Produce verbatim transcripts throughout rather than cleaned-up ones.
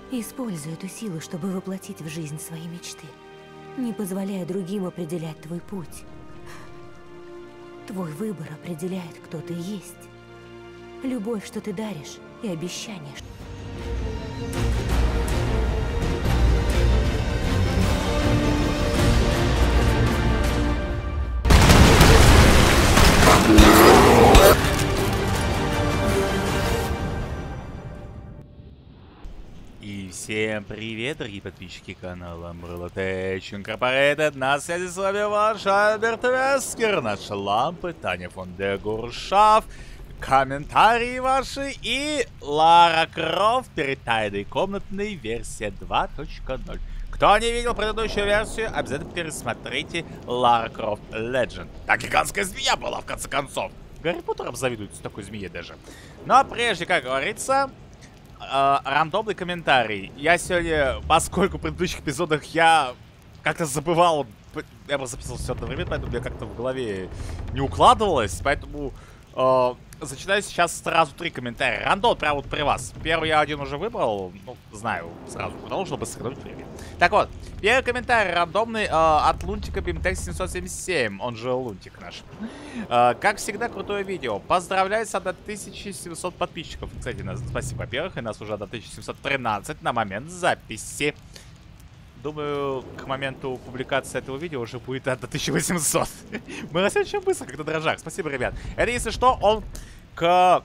Используй эту силу, чтобы воплотить в жизнь свои мечты. Не позволяя другим определять твой путь. Твой выбор определяет, кто ты есть. Любовь, что ты даришь, и обещание. И всем привет, дорогие подписчики канала Umbrella Tech Incorporated. На связи с вами ваш Альберт Вескер, наши лампы, Таня фон де Гуршав, комментарии ваши и Лара Крофт перед тайной комнатной версия два точка ноль. Кто не видел предыдущую версию, обязательно пересмотрите Лара Крофт Legend. Так гигантская змея была, в конце концов. Гарри Поттером завидуется такой змее даже. Но прежде, как говорится... Uh, рандомный комментарий. Я сегодня, поскольку в предыдущих эпизодах я как-то забывал, я просто записывал все одновременно, поэтому я как-то в голове не укладывалось, поэтому uh, зачитаю сейчас сразу три комментария. Рандом прямо вот при вас. Первый я один уже выбрал, ну, знаю сразу, потому что быстро сэкономить время. Так вот, первый комментарий рандомный uh, от Лунтика Бимтекс семьсот семьдесят семь, он же Лунтик наш. Uh, как всегда, крутое видео. Поздравляю с тысяча семьсот подписчиков. Кстати, нас, спасибо, во-первых, и нас уже тысяча семьсот тринадцать на момент записи. Думаю, к моменту публикации этого видео уже будет тысяча восемьсот. Мы растем очень быстро, как на дрожжах. Спасибо, ребят. Это, если что, он к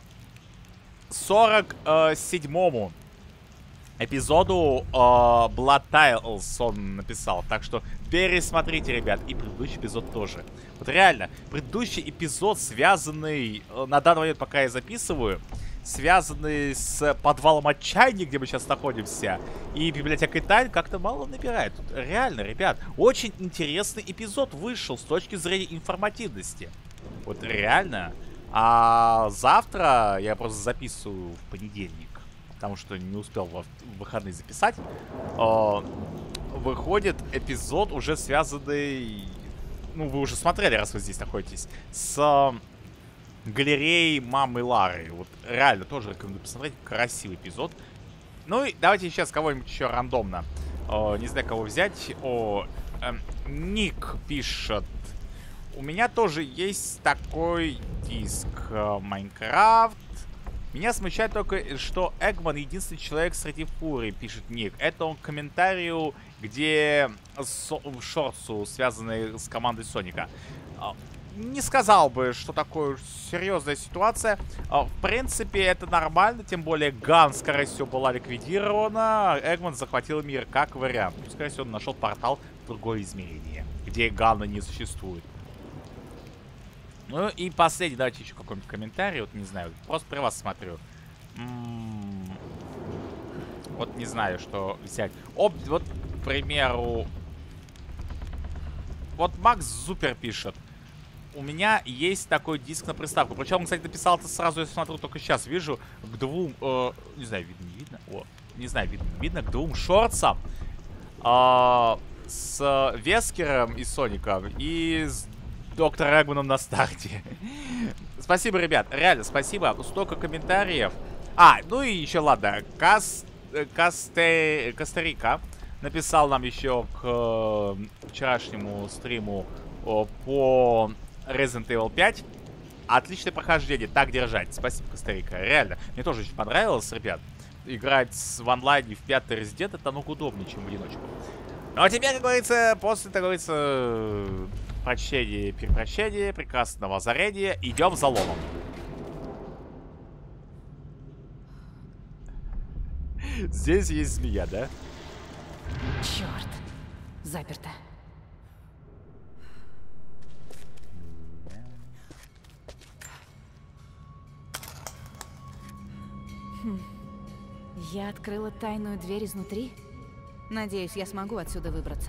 сорок седьмому эпизоду э, Blood Tiles он написал. Так что пересмотрите, ребят. И предыдущий эпизод тоже. Вот реально, предыдущий эпизод, связанный, э, на данный момент, пока я записываю, связанный с подвалом отчаяния, где мы сейчас находимся, и библиотекой тайн, как-то мало набирает. Тут реально, ребят, очень интересный эпизод вышел с точки зрения информативности. Вот реально. А завтра я просто записываю в понедельник, потому что не успел в выходные записать. Э, выходит эпизод, уже связанный... Ну, вы уже смотрели, раз вы здесь находитесь, с э, галереей мамы Лары. Вот реально тоже рекомендую посмотреть. Красивый эпизод. Ну и давайте сейчас кого-нибудь еще рандомно. Э, не знаю, кого взять. О, э, Ник пишет. У меня тоже есть такой диск. Майнкрафт. Меня смущает только, что Эгман единственный человек среди фурий, пишет Ник. Это он к комментарию, где со шортсу, связанный с командой Соника. Не сказал бы, что такое серьезная ситуация. В принципе, это нормально, тем более Ган, скорее всего, была ликвидирована. Эгман захватил мир как вариант. Скорее всего, он нашел портал в другое измерение, где Гана не существует. Ну и последний, давайте еще какой-нибудь комментарий, вот не знаю, просто при вас смотрю. М-м-м. Вот не знаю, что взять. Об, вот, к примеру, вот Макс Зупер пишет. У меня есть такой диск на приставку. Причем он, кстати, написал это сразу, я смотрю, только сейчас вижу, к двум, э, не знаю, видно, не видно, о, не знаю, видно, видно, к двум шортсам э, с Вескером и Соником и с Доктор Эгманом на старте. Спасибо, ребят. Реально, спасибо. Столько комментариев. А, ну и еще, ладно. Кас... Касте... Костарика написал нам еще к э, вчерашнему стриму э, по Resident Evil пять. Отличное прохождение. Так держать. Спасибо, Костарика. Реально. Мне тоже очень понравилось, ребят. Играть в онлайне в пятый Resident — это намного удобнее, чем в одиночку. Ну а теперь, как говорится, после, как говорится... Прощение, перепрощение, прекрасного озарения. Идем за ломом. Здесь есть змея, да? Черт, заперто. Хм. Я открыла тайную дверь изнутри. Надеюсь, я смогу отсюда выбраться.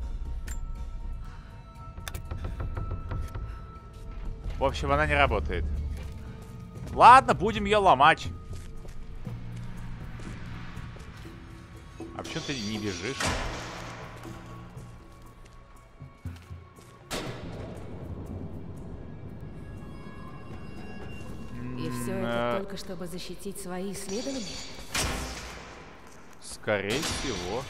В общем, она не работает. Ладно, будем ее ломать. А почему ты не бежишь? И все это только чтобы защитить свои исследования? Скорее всего.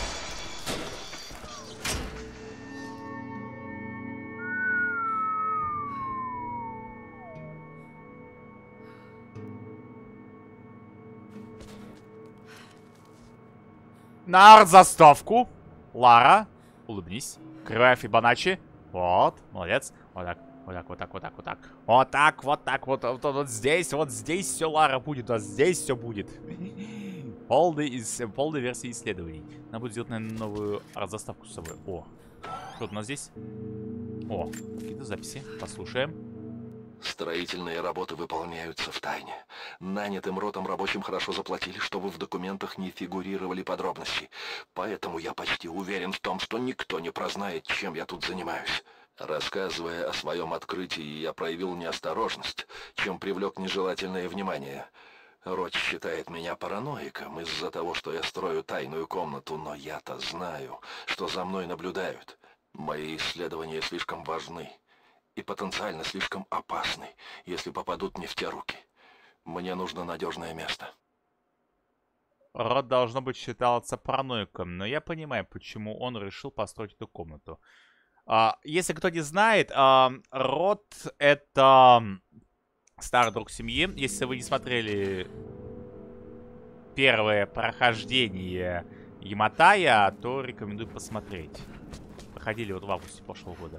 На артзаставку. Лара, улыбнись. Кривая Фибоначчи. Вот, молодец. Вот так, вот так, вот так, вот так, вот так. Вот так, вот так, вот, вот, вот здесь, вот здесь все, Лара, будет. Вот здесь все будет. Полный, из, полная версия исследований. Надо будет сделать, наверное, новую артзаставку с собой. О, что у нас здесь? О, какие-то записи. Послушаем. Строительные работы выполняются в тайне. Нанятым ротам рабочим хорошо заплатили, чтобы в документах не фигурировали подробности. Поэтому я почти уверен в том, что никто не прознает, чем я тут занимаюсь. Рассказывая о своем открытии, я проявил неосторожность, чем привлек нежелательное внимание. Рот считает меня параноиком из-за того, что я строю тайную комнату, но я-то знаю, что за мной наблюдают. Мои исследования слишком важны и потенциально слишком опасны, если попадут не в те руки. Мне нужно надежное место. Рот, должно быть, считался параноиком, но я понимаю, почему он решил построить эту комнату. А, если кто не знает, а, Рот — это старый друг семьи. Если вы не смотрели первое прохождение Яматая, то рекомендую посмотреть. Проходили вот в августе прошлого года.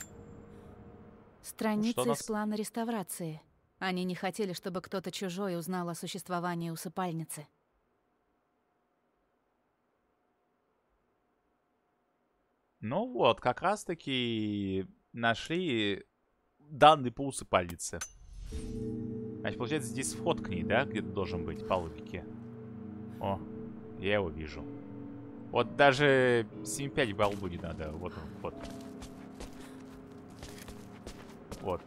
Страницы нас... из плана реставрации. Они не хотели, чтобы кто-то чужой узнал о существовании усыпальницы. Ну вот, как раз-таки нашли данные по усыпальнице. Значит, получается, здесь вход к ней, да? Где-то должен быть, по логике. О, я его вижу. Вот даже семь пять в голубу не надо. Вот он, вход. Вот.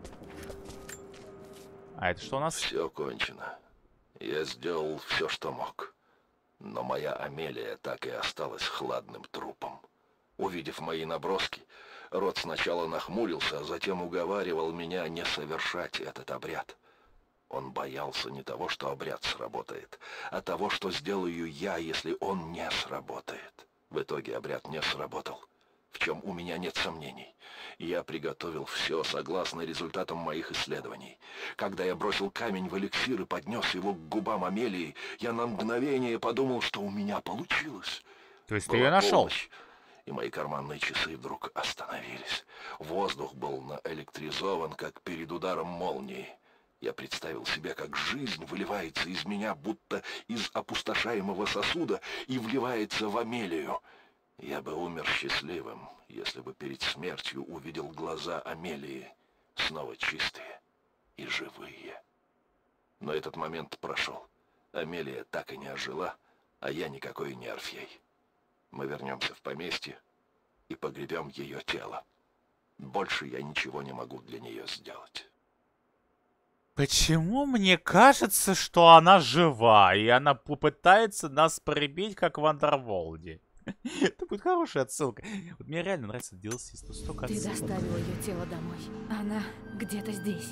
А это что у нас? Все кончено. Я сделал все, что мог. Но моя Амелия так и осталась хладным трупом. Увидев мои наброски, Рот сначала нахмурился, а затем уговаривал меня не совершать этот обряд. Он боялся не того, что обряд сработает, а того, что сделаю я, если он не сработает. В итоге обряд не сработал, в чем у меня нет сомнений. Я приготовил все согласно результатам моих исследований. Когда я бросил камень в эликсир и поднес его к губам Амелии, я на мгновение подумал, что у меня получилось. То есть ты ее нашел? И мои карманные часы вдруг остановились. Воздух был наэлектризован, как перед ударом молнии. Я представил себе, как жизнь выливается из меня, будто из опустошаемого сосуда, и вливается в Амелию. Я бы умер счастливым, если бы перед смертью увидел глаза Амелии, снова чистые и живые. Но этот момент прошел. Амелия так и не ожила, а я никакой не Орфей. Мы вернемся в поместье и погребем ее тело. Больше я ничего не могу для нее сделать. Почему мне кажется, что она жива, и она попытается нас прибить, как в Андерволде? Это будет хорошая отсылка. Вот мне реально нравится ди эл си, столько отсылок. Ты доставил ее тело домой. Она где-то здесь.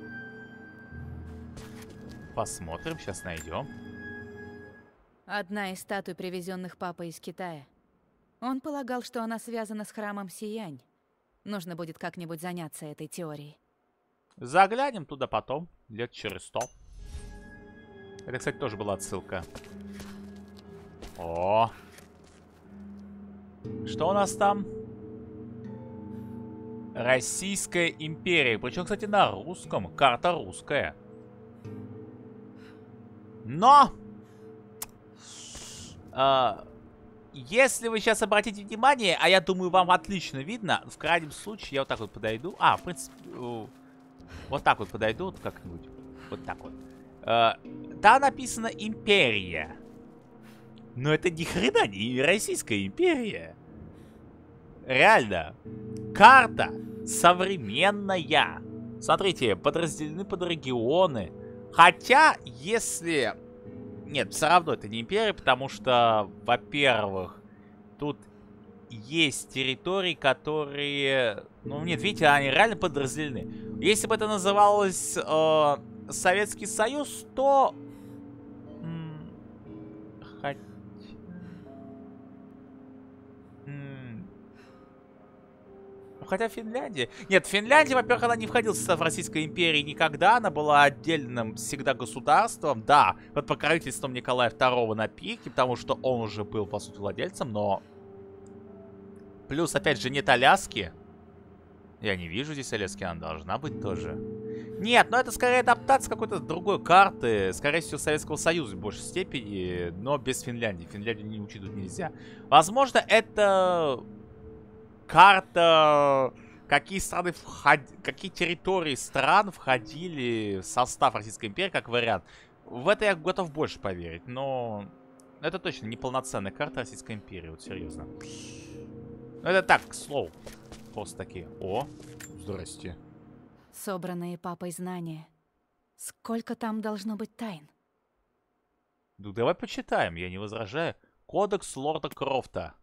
Посмотрим, сейчас найдем. Одна из статуй, привезенных папой из Китая. Он полагал, что она связана с храмом Сиянь. Нужно будет как-нибудь заняться этой теорией. Заглянем туда потом, лет через сто. Это, кстати, тоже была отсылка. О! Что у нас там? Российская империя. Причем, кстати, на русском. Карта русская. Но! А, если вы сейчас обратите внимание, а я думаю, вам отлично видно, в крайнем случае я вот так вот подойду. А, в принципе, вот так вот подойду, вот как-нибудь. Вот так вот. А, там написано «Империя». Но это ни хрена не Российская империя. Реально. Карта современная. Смотрите, подразделены под регионы. Хотя, если... Нет, все равно это не империя, потому что, во-первых, тут есть территории, которые... Ну, нет, видите, они реально подразделены. Если бы это называлось э, Советский Союз, то... Хотя... хотя Финляндия... Нет, Финляндия, во-первых, она не входила в состав Российской империи никогда. Она была отдельным всегда государством. Да, под покровительством Николая второго на пике, потому что он уже был, по сути, владельцем, но... Плюс, опять же, нет Аляски. Я не вижу здесь Аляски, она должна быть тоже. Нет, но это скорее адаптация какой-то другой карты. Скорее всего, Советского Союза в большей степени, но без Финляндии. Финляндию не учитывать нельзя. Возможно, это карта, какие страны вход... какие территории стран входили в состав Российской империи, как вариант. В это я готов больше поверить, но это точно не полноценная карта Российской империи, вот серьезно. Ну, это так, к слову. Просто такие. О, здрасте. Собранные папой знания. Сколько там должно быть тайн? Ну, давай почитаем, я не возражаю. Кодекс лорда Крофта.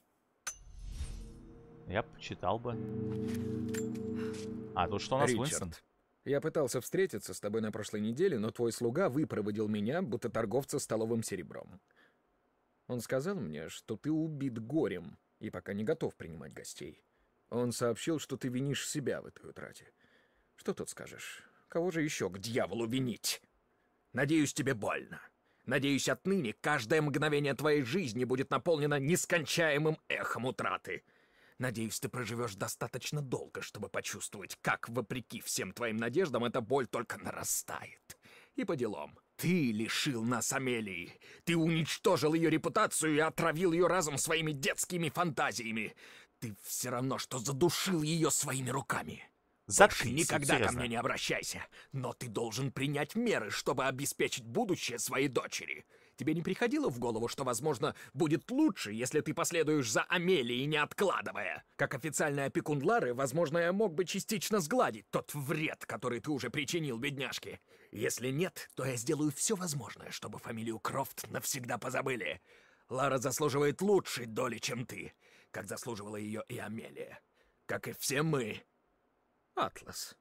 Я почитал бы. А, тут что у нас, Ричард, Уинстон? я пытался встретиться с тобой на прошлой неделе, но твой слуга выпроводил меня, будто торговца столовым серебром. Он сказал мне, что ты убит горем и пока не готов принимать гостей. Он сообщил, что ты винишь себя в этой утрате. Что тут скажешь? Кого же еще к дьяволу винить? Надеюсь, тебе больно. Надеюсь, отныне каждое мгновение твоей жизни будет наполнено нескончаемым эхом утраты. Надеюсь, ты проживешь достаточно долго, чтобы почувствовать, как, вопреки всем твоим надеждам, эта боль только нарастает. И по делам. Ты лишил нас Амелии. Ты уничтожил ее репутацию и отравил ее разум своими детскими фантазиями. Ты все равно, что задушил ее своими руками. Больше никогда ко мне не обращайся. Но ты должен принять меры, чтобы обеспечить будущее своей дочери. Тебе не приходило в голову, что, возможно, будет лучше, если ты последуешь за Амелией, не откладывая? Как официальный опекун Лары, возможно, я мог бы частично сгладить тот вред, который ты уже причинил бедняжке. Если нет, то я сделаю все возможное, чтобы фамилию Крофт навсегда позабыли. Лара заслуживает лучшей доли, чем ты, как заслуживала ее и Амелия. Как и все мы. Атлас.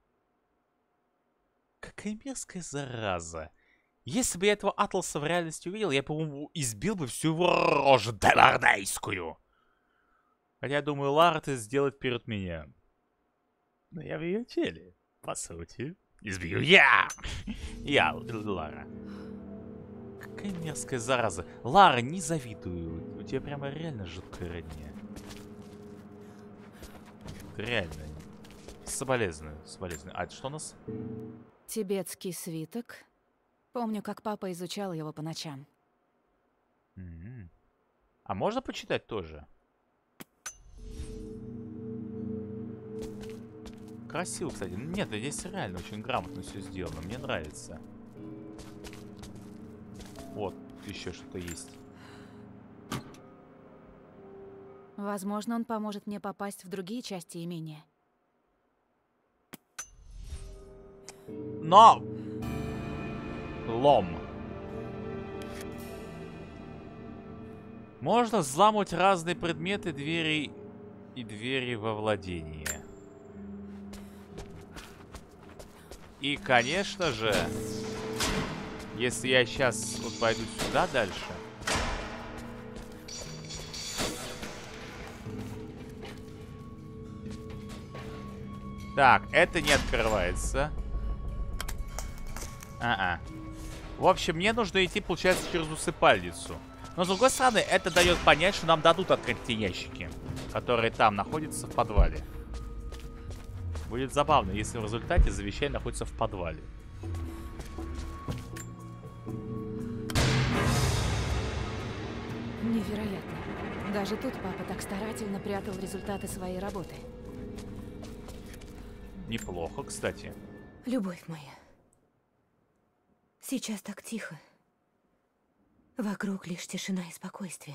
Какая мерзкая зараза. Если бы я этого Атласа в реальности увидел, я, по-моему, избил бы всю его рожу делардейскую. Хотя, я думаю, Лара это сделает перед меня. Но я в ее теле, по сути. Избью я! Я, Лара. Какая мерзкая зараза. Лара, не завидую. У тебя прямо реально жуткая родня. Реально. Соболезную, соболезную. А это что у нас? Тибетский свиток. Помню, как папа изучал его по ночам. Mm-hmm. А можно почитать тоже? Красиво, кстати. Нет, здесь реально очень грамотно все сделано. Мне нравится. Вот, еще что-то есть. Возможно, он поможет мне попасть в другие части имения. Но! Лом. Можно взламывать разные предметы, двери и двери во владение. И, конечно же, если я сейчас вот пойду сюда дальше... Так, это не открывается. А-а. В общем, мне нужно идти, получается, через усыпальницу. Но, с другой стороны, это дает понять, что нам дадут открыть те ящики, которые там находятся в подвале. Будет забавно, если в результате завещание находится в подвале. Невероятно. Даже тут папа так старательно прятал результаты своей работы. Неплохо, кстати. Любовь моя. Сейчас так тихо. Вокруг лишь тишина и спокойствие.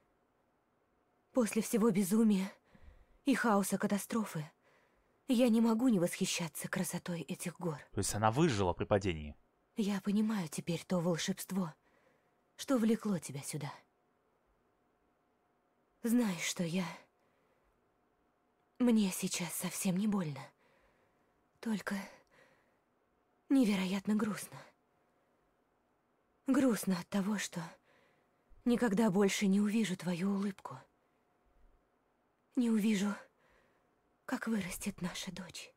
После всего безумия и хаоса катастрофы я не могу не восхищаться красотой этих гор. То есть она выжила при падении? Я понимаю теперь то волшебство, что влекло тебя сюда. Знаешь, что я... Мне сейчас совсем не больно. Только невероятно грустно. Грустно от того, что никогда больше не увижу твою улыбку. Не увижу, как вырастет наша дочь.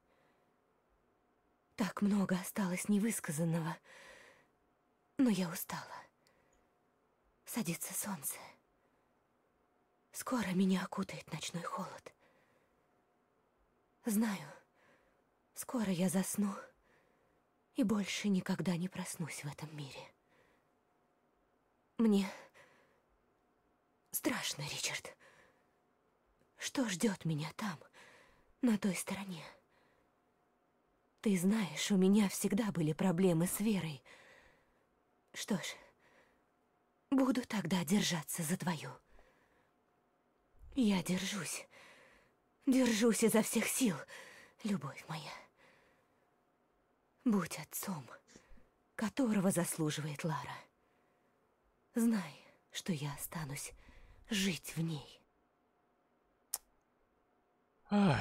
Так много осталось невысказанного, но я устала. Садится солнце. Скоро меня окутает ночной холод. Знаю, скоро я засну и больше никогда не проснусь в этом мире. Мне страшно, Ричард. Что ждет меня там, на той стороне? Ты знаешь, у меня всегда были проблемы с верой. Что ж, буду тогда держаться за твою. Я держусь. Держусь изо всех сил, любовь моя. Будь отцом, которого заслуживает Лара. Знай, что я останусь жить в ней. Ах.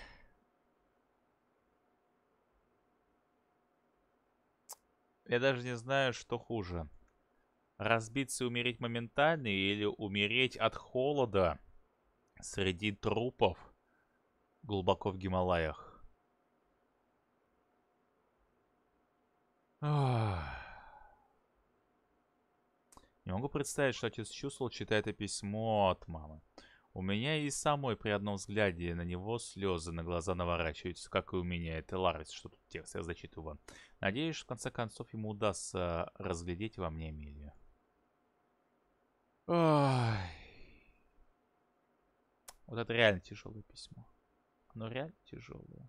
Я даже не знаю, что хуже. Разбиться и умереть моментально или умереть от холода среди трупов глубоко в Гималаях. Ах. Не могу представить, что отец чувствовал, читая это письмо от мамы. У меня и самой при одном взгляде на него слезы на глаза наворачиваются, как и у меня. Это Ларис, что тут текст, я зачитываю вам. Надеюсь, что в конце концов ему удастся разглядеть во мне Эмилию. Ой. Вот это реально тяжелое письмо. Оно реально тяжелое.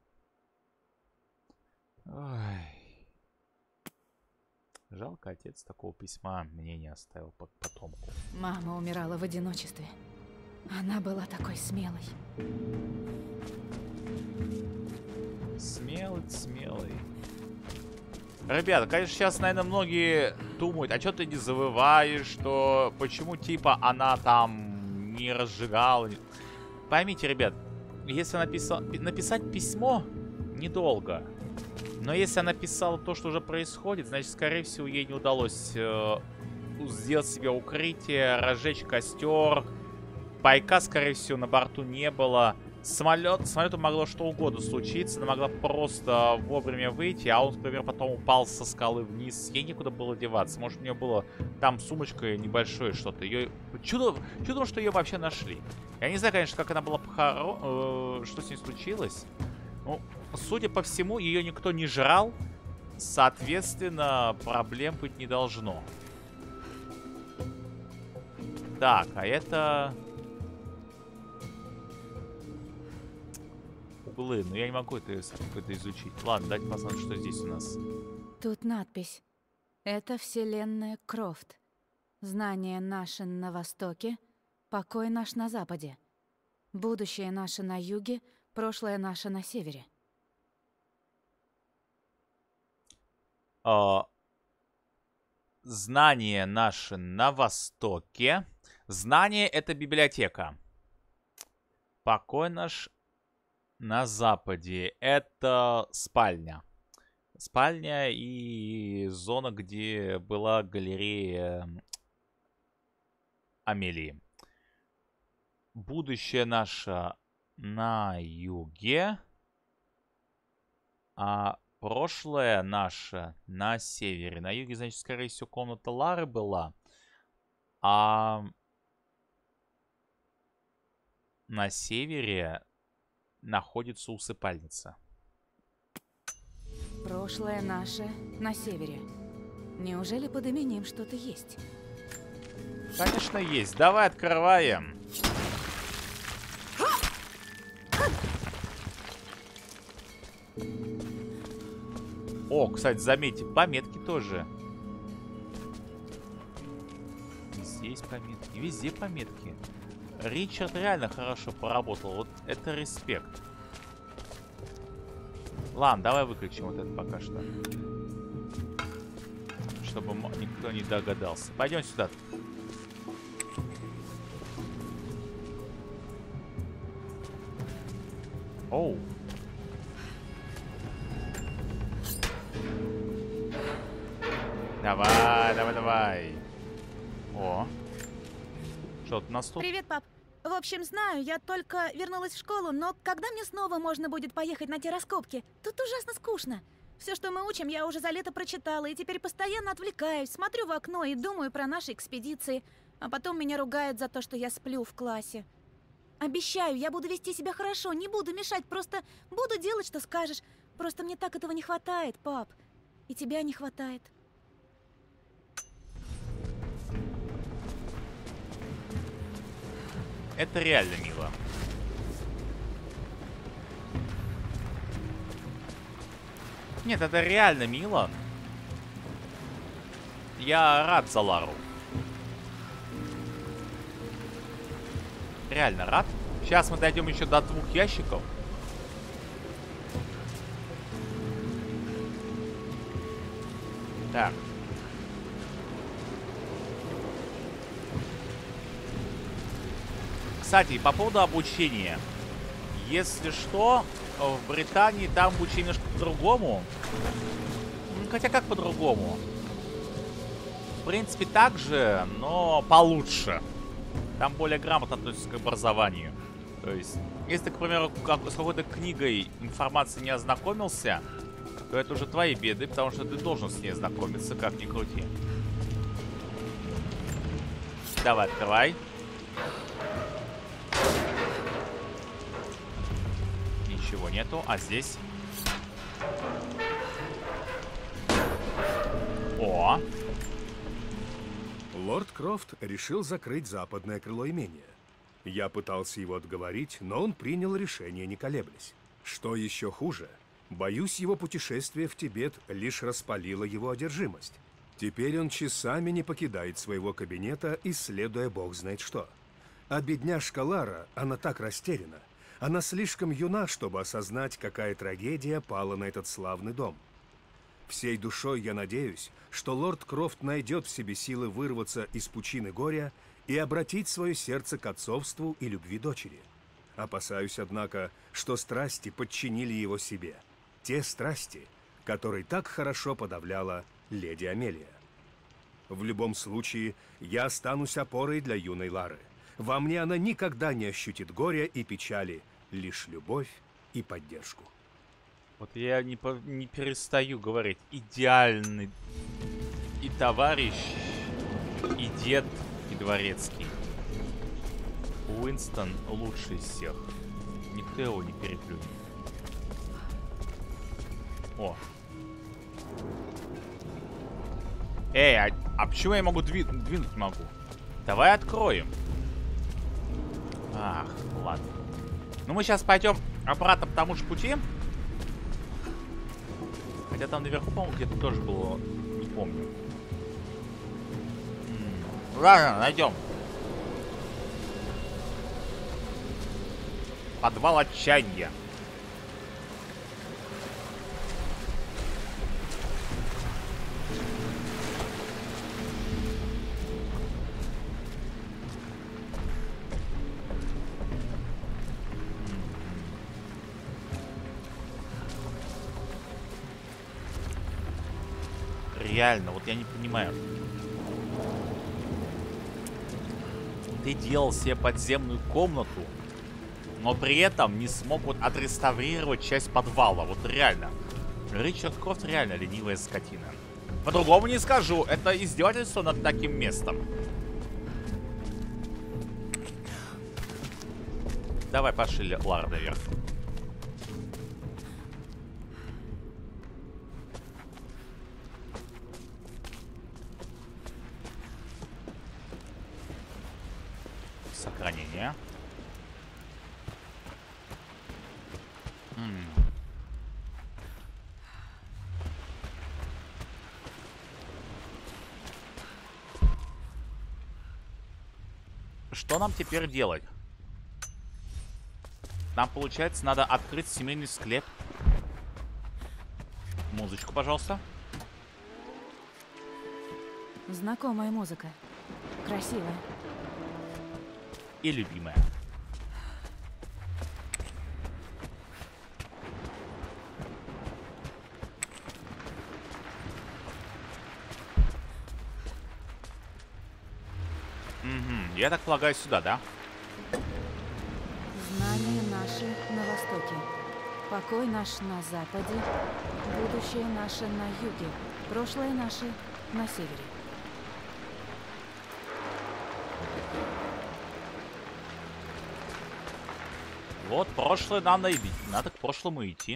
Ой. Жалко, отец такого письма мне не оставил под потомку. Мама умирала в одиночестве. Она была такой смелой. Смелый, смелый. Ребята, конечно, сейчас, наверное, многие думают, а что ты не завываешь, что почему, типа, она там не разжигала. Поймите, ребят, если написал... написать письмо недолго. Но если она писала то, что уже происходит, значит, скорее всего, ей не удалось э, сделать себе укрытие, разжечь костер. Пайка, скорее всего, на борту не было. Самолет, самолету могло что угодно случиться. Она могла просто вовремя выйти, а он, например, потом упал со скалы вниз. Ей некуда было деваться. Может, у нее было там сумочка небольшое что-то. Ее... Чудо... Чудо, что ее вообще нашли. Я не знаю, конечно, как она была похоронена, э, что с ней случилось. Ну, судя по всему, ее никто не жрал. Соответственно, проблем быть не должно. Так, а это... углы, но я не могу это, это изучить. Ладно, давайте посмотрим, что здесь у нас. Тут надпись. Это вселенная Крофт. Знание наше на востоке, покой наш на западе. Будущее наше на юге, прошлое наше на севере. А, знание наше на востоке. Знание — это библиотека. Покой наш на западе. Это спальня. Спальня и зона, где была галерея Амелии. Будущее наше на юге. А прошлое наше на севере. На юге, значит, скорее всего, комната Лары была. А на севере находится усыпальница. Прошлое наше на севере. Неужели под именем что-то есть? Конечно, есть. Давай открываем. О, кстати, заметьте, пометки тоже. И здесь пометки, везде пометки. Ричард реально хорошо поработал. Вот это респект. Ладно, давай выключим вот это пока что. Чтобы никто не догадался. Пойдем сюда. Оу. Давай, давай, давай. О. Что, на стол? Привет, пап. В общем, знаю, я только вернулась в школу, но когда мне снова можно будет поехать на те раскопки? Тут ужасно скучно. Все, что мы учим, я уже за лето прочитала, и теперь постоянно отвлекаюсь, смотрю в окно и думаю про наши экспедиции, а потом меня ругают за то, что я сплю в классе. Обещаю, я буду вести себя хорошо, не буду мешать, просто буду делать, что скажешь. Просто мне так этого не хватает, пап. И тебя не хватает. Это реально мило. Нет, это реально мило. Я рад за Лару. Реально рад. Сейчас мы дойдем еще до двух ящиков. Так. Кстати, по поводу обучения. Если что, в Британии там обучение немножко по-другому. Хотя как по-другому? В принципе, так же, но получше. Там более грамотно относятся к образованию. То есть, если ты, к примеру, как, с какой-то книгой информации не ознакомился, то это уже твои беды, потому что ты должен с ней ознакомиться, как ни крути. Давай, открывай. Ничего нету, а здесь... О! Лорд Крофт решил закрыть западное крыло имения. Я пытался его отговорить, но он принял решение, не колеблясь. Что еще хуже, боюсь, его путешествие в Тибет лишь распалило его одержимость. Теперь он часами не покидает своего кабинета, исследуя бог знает что. А бедняжка Лара, она так растеряна. Она слишком юна, чтобы осознать, какая трагедия пала на этот славный дом. Всей душой я надеюсь, что лорд Крофт найдет в себе силы вырваться из пучины горя и обратить свое сердце к отцовству и любви дочери. Опасаюсь, однако, что страсти подчинили его себе. Те страсти, которые так хорошо подавляла леди Амелия. В любом случае, я останусь опорой для юной Лары. Во мне она никогда не ощутит горя и печали, лишь любовь и поддержку. Вот я не, по, не перестаю говорить. Идеальный и товарищ, и дед, и дворецкий. Уинстон лучший из всех. Никто его не переплюнет. О. Эй, а, а почему я могу дви двинуть могу? Давай откроем. Ах, ладно. Ну мы сейчас пойдем обратно по тому же пути. Хотя там наверху, по-моему, где-то тоже было, не помню. М-м. Ладно, найдем. Подвал отчаяния. Реально, вот я не понимаю. Ты делал себе подземную комнату, но при этом не смог вот отреставрировать часть подвала. Вот реально. Ричард Крофт реально ленивая скотина. По-другому не скажу. Это издевательство над таким местом. Давай пошли, Лара, наверх. Сохранение. М-м. Что нам теперь делать? Нам, получается, надо открыть семейный склеп. Музычку, пожалуйста. Знакомая музыка. Красивая. И любимая. Угу. Я так полагаю, сюда, да? Знания наши на востоке. Покой наш на западе. Будущее наше на юге. Прошлое наше на севере. Вот, прошлое надо, надо к прошлому идти.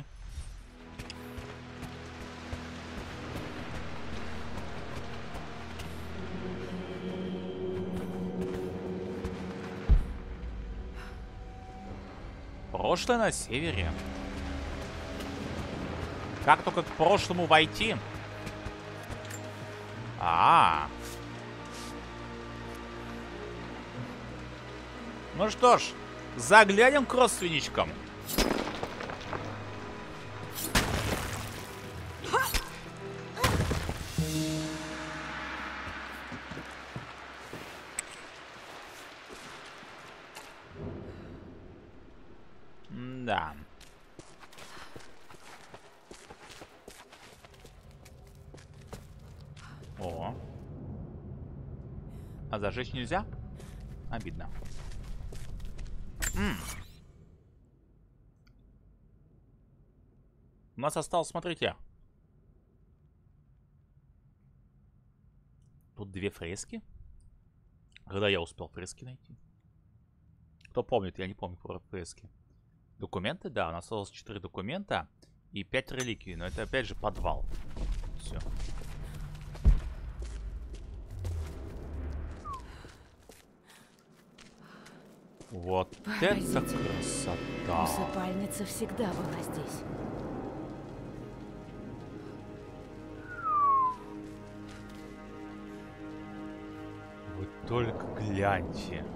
Прошлое на севере. Как только к прошлому войти? А, -а, -а. Ну что ж, заглянем к родственничкам. Да. О. А зажечь нельзя? Обидно. М. У нас осталось, смотрите. Тут две фрески. Когда я успел фрески найти? Кто помнит? Я не помню про фрески. Документы? Да, у нас осталось четыре документа и пять реликвий. Но это опять же подвал. Все. Вот это красота. Усыпальница всегда была здесь. Вы только гляньте.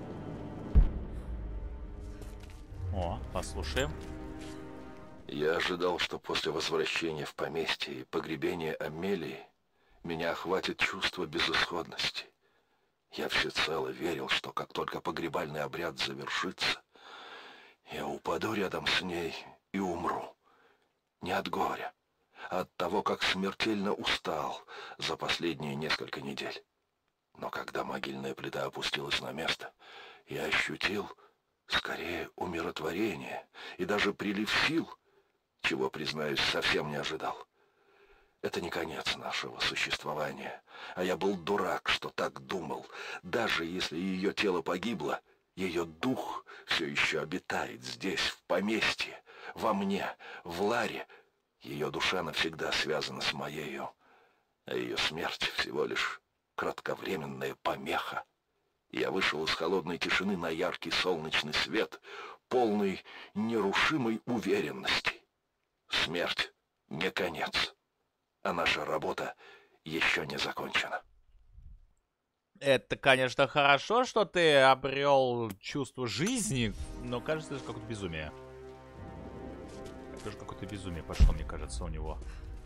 О, послушаем. Я ожидал, что после возвращения в поместье и погребения Амелии меня охватит чувство безысходности. Я всецело верил, что как только погребальный обряд завершится, я упаду рядом с ней и умру. Не от горя, а от того, как смертельно устал за последние несколько недель. Но когда могильная плита опустилась на место, я ощутил скорее умиротворение и даже прилив сил, чего, признаюсь, совсем не ожидал. Это не конец нашего существования, а я был дурак, что так думал. Даже если ее тело погибло, ее дух все еще обитает здесь, в поместье, во мне, в Ларе. Ее душа навсегда связана с моею, а ее смерть всего лишь кратковременная помеха. Я вышел из холодной тишины на яркий солнечный свет, полный нерушимой уверенности. Смерть не конец, а наша работа еще не закончена. Это, конечно, хорошо, что ты обрел чувство жизни, но кажется, это какое-то безумие. Это же какое-то безумие пошло, мне кажется, у него.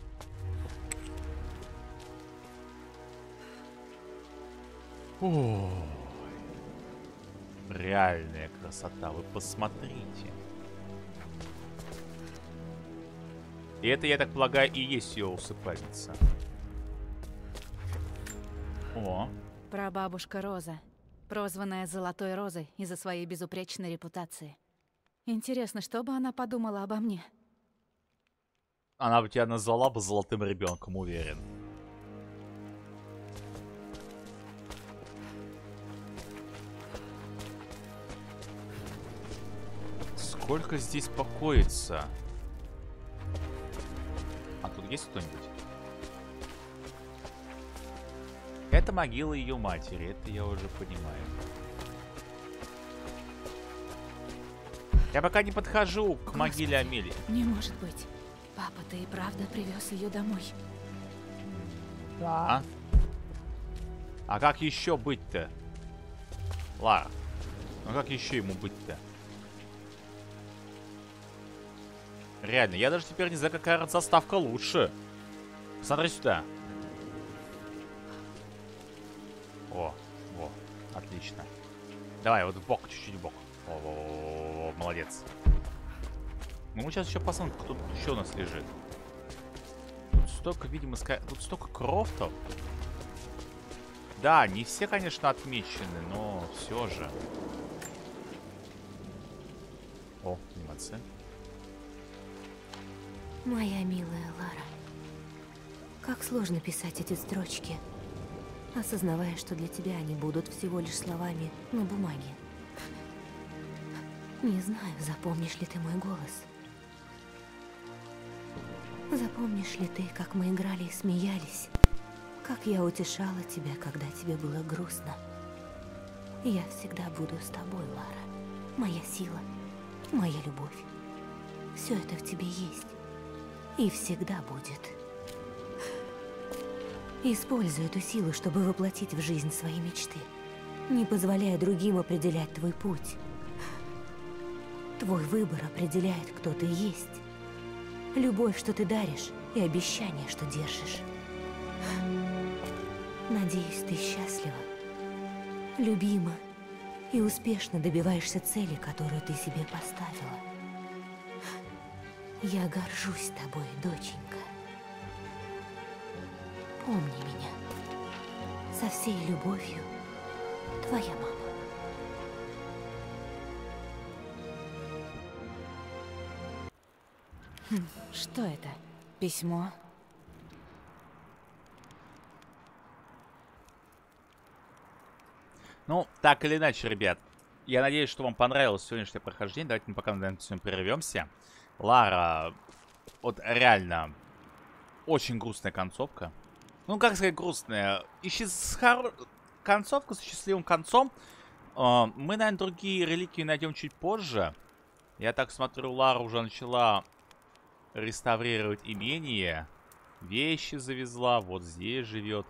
Ой. Реальная красота, вы посмотрите. И это, я так полагаю, и есть ее усыпальница. О. Прабабушка Роза, прозванная Золотой Розой из-за своей безупречной репутации. Интересно, что бы она подумала обо мне? Она бы тебя назвала бы золотым ребенком, уверен. Сколько здесь покоится? А тут есть кто-нибудь? Это могила ее матери, это я уже понимаю. Я пока не подхожу к Господи, могиле Амелии. Не может быть. Папа, ты и правда привез ее домой? Да. А как еще быть-то? Лара, ну как еще ему быть-то? Реально, я даже теперь не знаю, какая заставка лучше. Смотри сюда. О, о, отлично. Давай, вот в бок, чуть-чуть в бок. О, о, о, о, молодец. Ну, мы сейчас еще посмотрим, кто тут еще у нас лежит. Тут столько, видимо, ска... тут столько крофтов. Да, не все, конечно, отмечены, но все же. О, анимация. Моя милая Лара, как сложно писать эти строчки, осознавая, что для тебя они будут всего лишь словами на бумаге. Не знаю, запомнишь ли ты мой голос. Запомнишь ли ты, как мы играли и смеялись, как я утешала тебя, когда тебе было грустно. Я всегда буду с тобой, Лара. Моя сила, моя любовь. Все это в тебе есть. И всегда будет. Используй эту силу, чтобы воплотить в жизнь свои мечты. Не позволяя другим определять твой путь. Твой выбор определяет, кто ты есть. Любовь, что ты даришь, и обещание, что держишь. Надеюсь, ты счастлива, любима и успешно добиваешься цели, которую ты себе поставила. Я горжусь тобой, доченька. Помни меня. Со всей любовью, твоя мама. Хм, что это? Письмо? Ну, так или иначе, ребят, я надеюсь, что вам понравилось сегодняшнее прохождение. Давайте мы пока на этом всем прервемся. Лара, вот реально, очень грустная концовка. Ну, как сказать, грустная. Ищи с хор... концовку с счастливым концом. Uh, мы, наверное, другие реликвии найдем чуть позже. Я так смотрю, Лара уже начала реставрировать имение. Вещи завезла, вот здесь живет.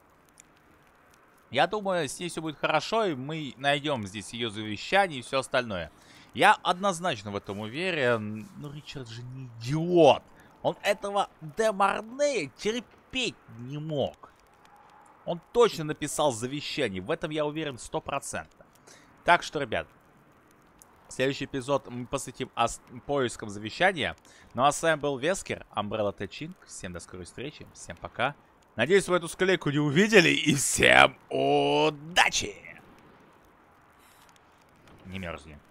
Я думаю, с ней все будет хорошо, и мы найдем здесь ее завещание и все остальное. Я однозначно в этом уверен. Ну, Ричард же не идиот. Он этого де Морнея терпеть не мог. Он точно написал завещание. В этом я уверен сто процентов. Так что, ребят, следующий эпизод мы посвятим поискам завещания. Ну а с вами был Вескер, Umbrella Teaching. Всем до скорой встречи. Всем пока. Надеюсь, вы эту склейку не увидели. И всем удачи! Не мерзни.